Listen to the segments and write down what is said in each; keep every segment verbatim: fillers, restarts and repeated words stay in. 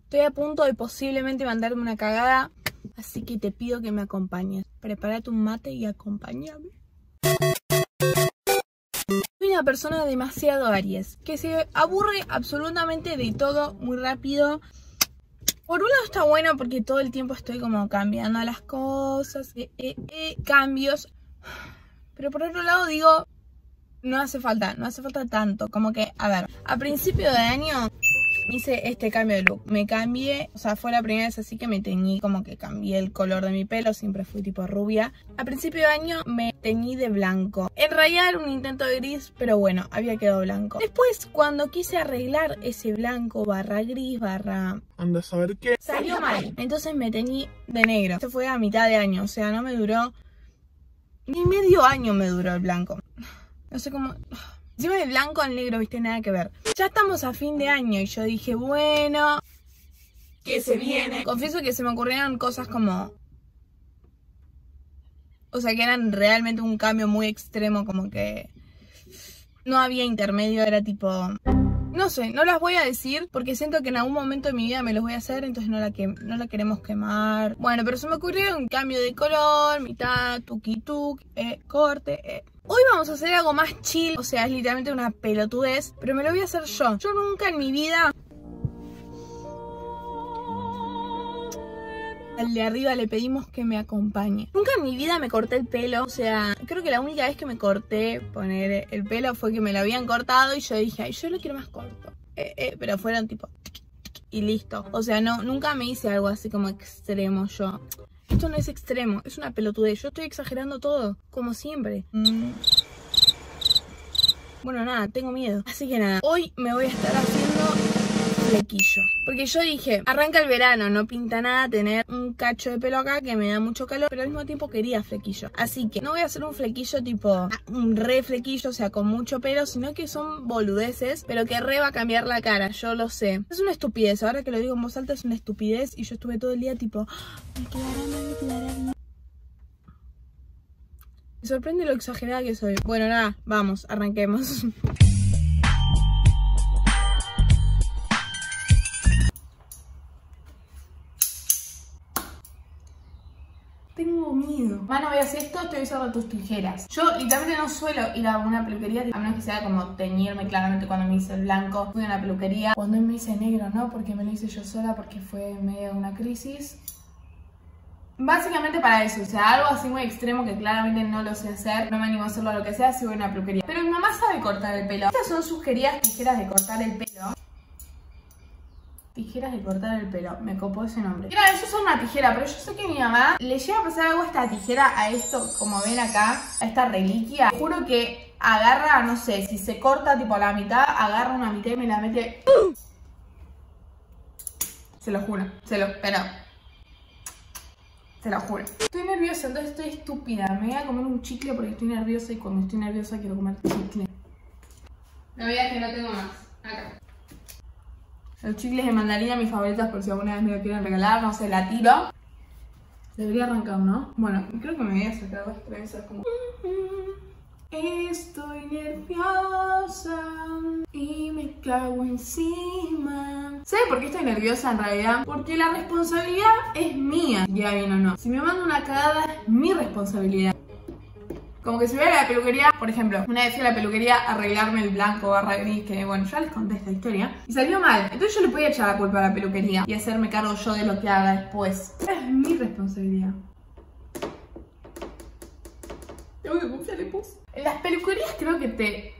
Estoy a punto de posiblemente mandarme una cagada, así que te pido que me acompañes. Prepárate un mate y acompáñame. Soy una persona demasiado Aries, que se aburre absolutamente de todo muy rápido. Por un lado está bueno porque todo el tiempo estoy como cambiando las cosas, eh, eh, eh, cambios. Pero por otro lado digo, no hace falta, no hace falta tanto. Como que, a ver, a principio de año hice este cambio de look. Me cambié, o sea, fue la primera vez así que me teñí, como que cambié el color de mi pelo. Siempre fui tipo rubia. A principio de año me teñí de blanco. En realidad era un intento de gris, pero bueno, había quedado blanco. Después, cuando quise arreglar ese blanco barra gris barra... anda a saber qué, salió mal. Entonces me teñí de negro. Esto fue a mitad de año, o sea, no me duró... ni medio año me duró el blanco. No sé cómo... Encima de blanco al negro, viste, nada que ver. Ya estamos a fin de año y yo dije, bueno, ¿qué se viene? Confieso que se me ocurrieron cosas como... o sea, que eran realmente un cambio muy extremo, como que... no había intermedio, era tipo... no sé, no las voy a decir porque siento que en algún momento de mi vida me los voy a hacer, entonces no la, que, no la queremos quemar. Bueno, pero se me ocurrió un cambio de color, mitad, tuki tuk, eh, corte, eh. Hoy vamos a hacer algo más chill, o sea, es literalmente una pelotudez, pero me lo voy a hacer yo. Yo nunca en mi vida... al de arriba le pedimos que me acompañe. Nunca en mi vida me corté el pelo, o sea, creo que la única vez que me corté poner el pelo fue que me lo habían cortado y yo dije, ay, yo lo quiero más corto. Eh, eh, pero fueron tipo... y listo. O sea, no, nunca me hice algo así como extremo yo. Esto no es extremo, es una pelotudez. Yo estoy exagerando todo, como siempre. Mm. Bueno, nada, tengo miedo. Así que nada, hoy me voy a estar haciendo flequillo. Porque yo dije, arranca el verano, no pinta nada tener un cacho de pelo acá que me da mucho calor, pero al mismo tiempo quería flequillo. Así que no voy a hacer un flequillo tipo, un re flequillo, o sea, con mucho pelo, sino que son boludeces, pero que re va a cambiar la cara, yo lo sé. Es una estupidez, ahora que lo digo en voz alta es una estupidez y yo estuve todo el día tipo, me quedará mal, me quedará bien. Me sorprende lo exagerada que soy. Bueno, nada, vamos, arranquemos. Tengo miedo. Mano, veas esto, estoy usando tus tijeras. Yo literalmente no suelo ir a una peluquería, a menos que sea como teñirme. Claramente cuando me hice el blanco fui a una peluquería. Cuando me hice negro, no, porque me lo hice yo sola, porque fue en medio de una crisis. Básicamente para eso, o sea, algo así muy extremo que claramente no lo sé hacer. No me animo a hacerlo, lo que sea, si voy a una peluquería. Pero mi mamá sabe cortar el pelo. Estas son sus queridas tijeras de cortar el pelo. Tijeras de cortar el pelo, me copó ese nombre. Mira, eso es una tijera, pero yo sé que mi mamá le llega a pasar algo a esta tijera, a esto, como ven acá, a esta reliquia. Juro que agarra, no sé, si se corta tipo a la mitad, agarra una mitad y me la mete. Se lo juro, se lo, pero... se lo juro. Estoy nerviosa, entonces estoy estúpida. Me voy a comer un chicle porque estoy nerviosa y cuando estoy nerviosa quiero comer chicle. No veas que no tengo más. Acá. Los chicles de mandarina, mis favoritas, por si alguna vez me lo quieren regalar, no sé, la tiro. Debería arrancar, ¿no? Bueno, creo que me voy a sacar las trenzas como... Estoy nerviosa y me cago encima. ¿Saben por qué estoy nerviosa en realidad? Porque la responsabilidad es mía, ya bien o no. Si me mando una cagada es mi responsabilidad. Como que si voy a la peluquería, por ejemplo, una vez fui a la peluquería a arreglarme el blanco barra gris, que bueno, ya les conté esta historia, y salió mal. Entonces yo le podía echar la culpa a la peluquería y hacerme cargo yo de lo que haga después. Es mi responsabilidad. Tengo que confiar en vos. En las peluquerías creo que te...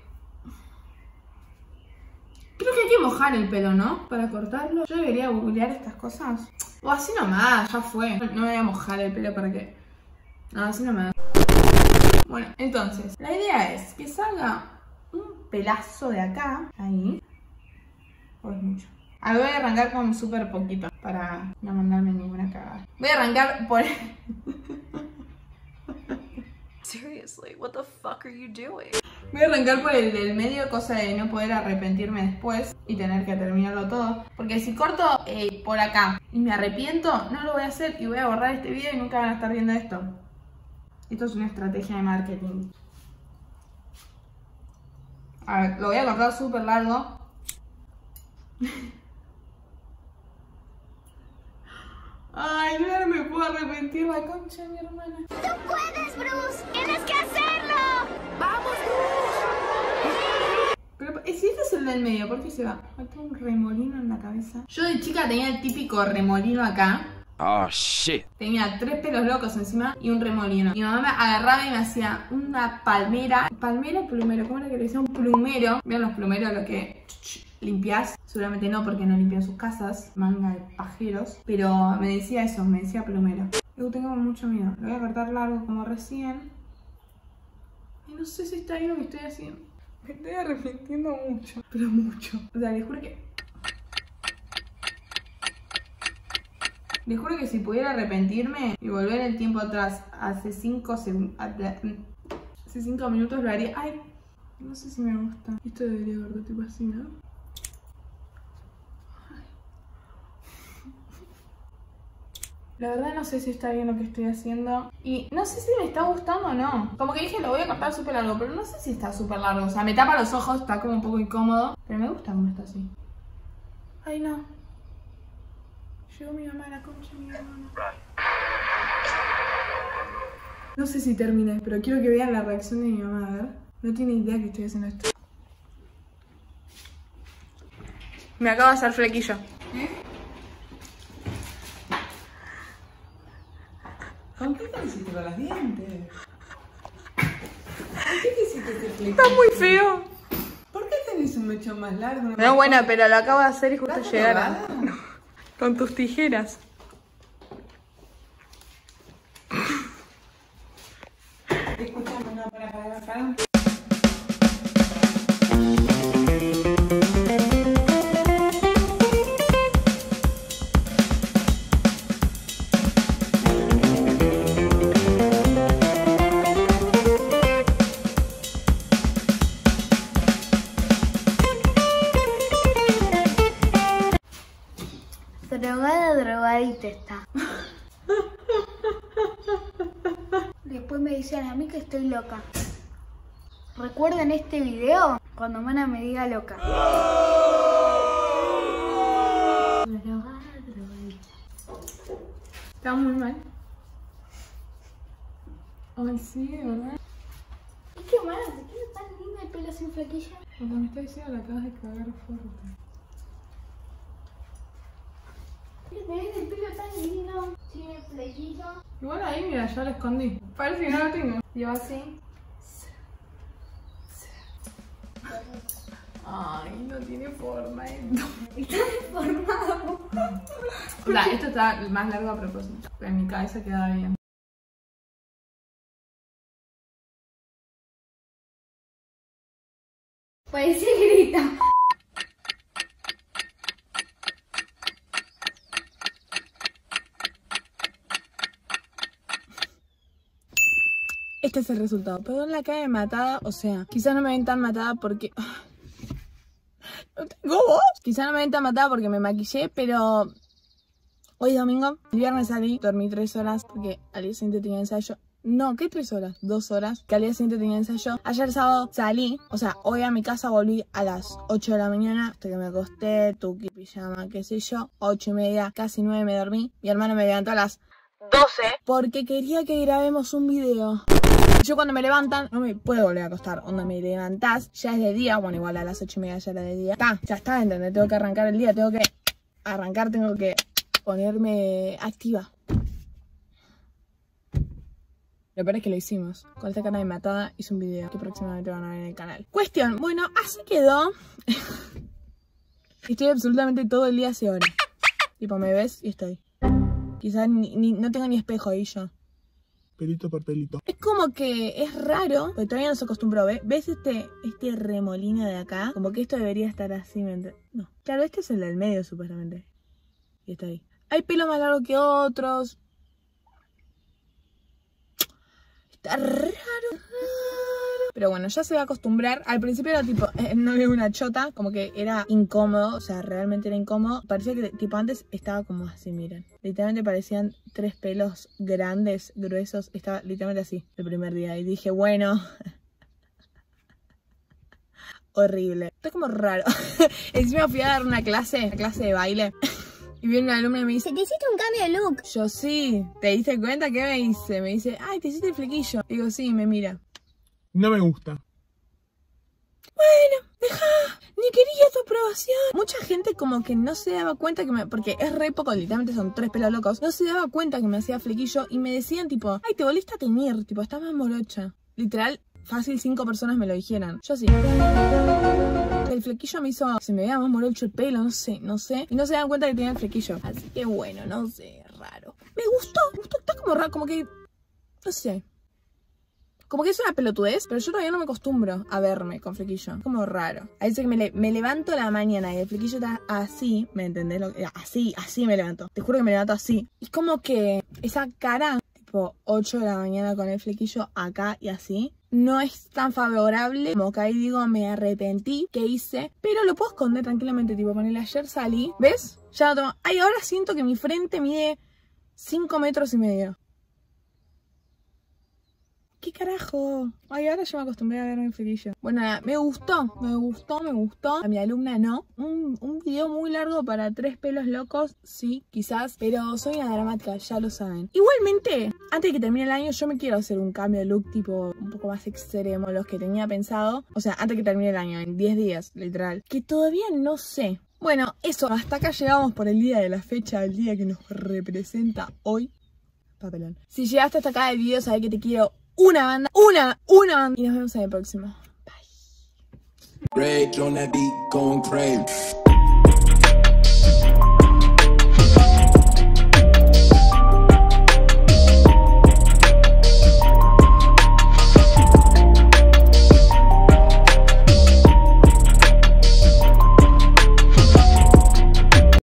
creo que hay que mojar el pelo, ¿no? Para cortarlo. Yo debería googlear estas cosas. O así nomás, ya fue. No me voy a mojar el pelo para que... no, así nomás. Bueno, entonces, la idea es que salga un pelazo de acá, ahí. O es mucho. Ah, voy a arrancar con súper poquito para no mandarme ninguna cagada. Voy a arrancar por... Seriously, what the fuck are you doing? Voy a arrancar por el del medio, cosa de no poder arrepentirme después y tener que terminarlo todo. Porque si corto eh, por acá y me arrepiento, no lo voy a hacer y voy a borrar este video y nunca van a estar viendo esto. Esto es una estrategia de marketing. A ver, lo voy a cortar súper largo. Ay, yo ahora me puedo arrepentir la concha de mi hermana. ¡Tú puedes, Bruce! ¡Tienes que hacerlo! ¡Vamos, Bruce! Pero si este es el del medio, ¿por qué se va? Ay, tengo un remolino en la cabeza. Yo de chica tenía el típico remolino acá. Oh, shit. Tenía tres pelos locos encima y un remolino. Mi mamá me agarraba y me hacía una palmera. ¿Palmera o plumero? ¿Cómo era que le decía? Un plumero. Vean los plumeros, lo que limpias. Seguramente no, porque no limpian sus casas. Manga de pajeros. Pero me decía eso, me decía plumero. Yo tengo mucho miedo. Lo voy a cortar largo como recién. Y no sé si está bien lo que estoy haciendo. Me estoy arrepintiendo mucho. Pero mucho. O sea, les juro que... Les juro que si pudiera arrepentirme y volver el tiempo atrás, hace cinco hace cinco minutos lo haría. Ay, no sé si me gusta. Esto debería verlo tipo así, ¿no? Ay. La verdad no sé si está bien lo que estoy haciendo. Y no sé si me está gustando o no. Como que dije, lo voy a cortar súper largo, pero no sé si está súper largo. O sea, me tapa los ojos, está como un poco incómodo. Pero me gusta cómo está así. Ay, no. Llegó mi mamá a la concha de mi hermana. No sé si terminé, pero quiero que vean la reacción de mi mamá, a ver. No tiene idea que estoy haciendo esto. Me acabo de hacer flequillo. ¿Eh? ¿Con qué te hiciste con los dientes? ¿Por qué te hiciste ese flequillo? Está muy feo. ¿Por qué tenés un mechón más largo? No, bueno, pero lo acabo de hacer y justo llegaron. Con tus tijeras. Escuchame, no, para, para, para. Drogada, drogadita está. Después me dicen a mí que estoy loca. ¿Recuerdan este video? Cuando Mana me diga loca. Drogada, drogadita. Está muy mal. Ay, sí, de verdad. Es que Mana, ¿te queda tan lindo el pelo sin flequilla? Cuando me está diciendo la acabas de cagar fuerte. ¿Ves el pelo tan lindo? Sin el flequillo. Igual ahí, mira, ya lo escondí. Parece que no lo tengo. Y yo así. Ay, no tiene forma esto. Está deformado. O sea, esto está más largo a propósito. En mi cabeza queda bien. Parece grita. Este es el resultado. Perdón la cara de matada, o sea, quizás no me ven tan matada porque... No tengo voz. Quizás no me ven tan matada porque me maquillé, pero... Hoy es domingo, el viernes salí, dormí tres horas porque al día siguiente tenía ensayo. No, ¿qué tres horas? Dos horas, que al día siguiente tenía ensayo. Ayer sábado salí, o sea, hoy a mi casa volví a las ocho de la mañana, hasta que me acosté, tuki, pijama, qué sé yo. Ocho y media, casi nueve me dormí. Mi hermano me levantó a las doce porque quería que grabemos un video. Yo cuando me levantan, no me puedo volver a acostar. Onda, me levantás, ya es de día. Bueno, igual a las ocho y media ya era de día. Está, ya está, ¿entendés? Tengo que arrancar el día, tengo que arrancar, tengo que ponerme activa. Lo peor es que lo hicimos. Con esta cara de matada hice un video que próximamente van a ver en el canal. Cuestión, bueno, así quedó. Estoy absolutamente todo el día hace horas. Tipo, me ves y estoy. Quizás ni, ni, no tengo ni espejo ahí yo. Pelito por pelito. Es como que es raro, porque todavía no se acostumbró, ¿ves? ¿Ves este, este remolino de acá? Como que esto debería estar así, ¿me entiendes? No. Claro, este es el del medio, supuestamente. Y está ahí. Hay pelo más largo que otros. Está raro. Pero bueno, ya se va a acostumbrar. Al principio era tipo, eh, no veo una chota, como que era incómodo, o sea, realmente era incómodo. Parecía que tipo antes estaba como así, miren. Literalmente parecían tres pelos grandes, gruesos. Estaba literalmente así el primer día. Y dije, bueno, horrible. Está como raro. Encima fui a dar una clase, una clase de baile. Y viene una alumna y me dice, te hiciste un cambio de look. yo sí, ¿te diste cuenta? ¿Qué me hice? Me dice, ay, te hiciste el flequillo. Digo, sí, me mira. No me gusta. Bueno, deja, ni quería tu aprobación. Mucha gente como que no se daba cuenta que me... Porque es re poco, literalmente son tres pelos locos. No se daba cuenta que me hacía flequillo y me decían tipo, ay, te volviste a teñir, tipo, estás más morocha. Literal, fácil cinco personas me lo dijeran. Yo sí. El flequillo me hizo... Se me veía más morocho el pelo, no sé, no sé. Y no se dan cuenta que tenía el flequillo. Así que bueno, no sé, raro. Me gustó, me gustó, está como raro, como que... No sé. Como que es una pelotudez, pero yo todavía no me acostumbro a verme con flequillo. Como raro. A veces que me, le me levanto a la mañana y el flequillo está así, ¿me entendés? Lo que, así, así me levanto. Te juro que me levanto así. Es como que esa cara, tipo ocho de la mañana con el flequillo acá y así, no es tan favorable. Como que ahí digo, me arrepentí que hice, pero lo puedo esconder tranquilamente. Tipo, ponele, ayer salí, ¿ves? Ya lo tomo. Ay, ahora siento que mi frente mide cinco metros y medio. ¿Qué carajo? Ay, ahora yo me acostumbré a verme en flequillo. Bueno, nada, me gustó, me gustó, me gustó. A mi alumna no. Un, un video muy largo para tres pelos locos, sí, quizás. Pero soy una dramática, ya lo saben. Igualmente, antes de que termine el año, yo me quiero hacer un cambio de look tipo un poco más extremo, los que tenía pensado. O sea, antes de que termine el año, en diez días, literal. Que todavía no sé. Bueno, eso, hasta acá llegamos por el día de la fecha, el día que nos representa hoy. Papelón. Si llegaste hasta acá del video, sabés que te quiero una banda, una, una banda. Y nos vemos en el próximo. Bye. Rage on that beat, going crazy.